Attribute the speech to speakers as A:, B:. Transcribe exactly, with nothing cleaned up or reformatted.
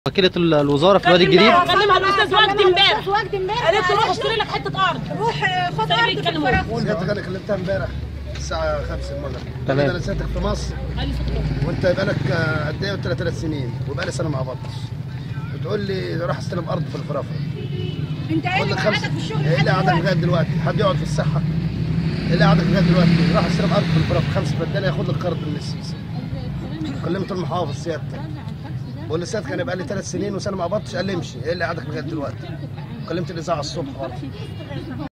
A: وكيلة الوزارة في الوادي الجديد
B: كلمها الاستاذ وجدي امبارح قالت له روح اشتري لك حته ارض، روح خد ارض في الفراغ.
C: انا كلمتها امبارح الساعه خمسة المغرب.
A: تمام.
C: انا لساتك في مصر وانت بقالك قد ايه؟ قلت لها ثلاث سنين وبقالي سنه ما قبضتش. بتقول لي راح استلم ارض في الفرافره.
B: انت ايه اللي قعدك في الشغل؟
C: ايه اللي قعدك لغايه دلوقتي؟ حد يقعد في الصحه؟ ايه اللي قعدك لغايه دلوقتي؟ راح استلم ارض في الفرافره خمس بدال ياخد لك قرض من السيسي. كلمت المحافظ سيادتك بقول لي سيادتك انا بقالي ثلاث سنين وسنه ما قبضتش. قال لي امشي. ايه اللي قعدك لغايه دلوقتي؟ كلمت الاذاعه الصبح برضه.